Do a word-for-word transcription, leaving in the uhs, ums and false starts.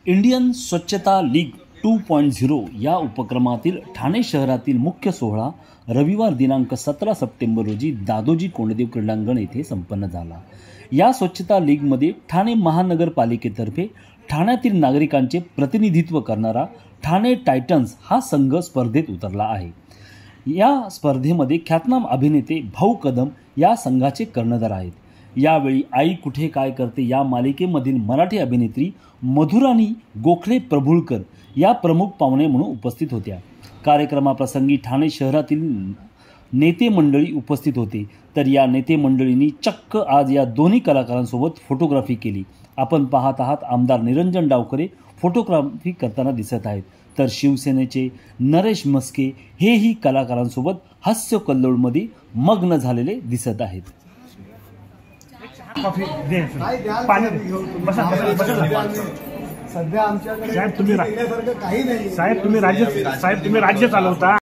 Indian स्वच्छता league two point zero या उपक्रमातील ठाणे शहरातील मुख्य सोहळा रविवार दिनांक सतरा सप्टेंबर रोजी दादोजी कोंडदेव क्रीडांगण येथे संपन्न झाला। या स्वच्छता लीगमध्ये ठाणे महानगरपालिकेतर्फे ठाण्यातील नागरिकांचे प्रतिनिधित्व करणारा ठाणे टायटन्स हा संघ स्पर्धेत उतरला आहे। या स्पर्धेमध्ये ख्यातनाम अभिनेते भाऊ कदम या संघाचे कर्णधार आहेत। यावेळी आई कुठे काय करते या मालिकेमधील मराठी अभिनेत्री मधुराणी गोखले प्रभुळकर या प्रमुख पाहुणे म्हणून उपस्थित होत्या। कार्यक्रमाप्रसंगी ठाणे शहरातील नेते मंडळी उपस्थित होते, तर या नेते मंडळींनी चक्क आज या दोन्ही कलाकारांसोबत फोटोग्राफी केली। आपण पाहत आहात आमदार निरंजन डावखरे फोटोग्राफी करताना दिसत आहेत, तर शिवसेनेचे नरेश मस्के हेही कलाकारांसोबत हास्य कल्लोळमध्ये मग्न झालेले दिसत आहेत। सध्या आमच्याकडे साहेब तुम्ही काही नाही साहेब तुम्ही राज्य साहेब तुम्ही राज्य चालवता।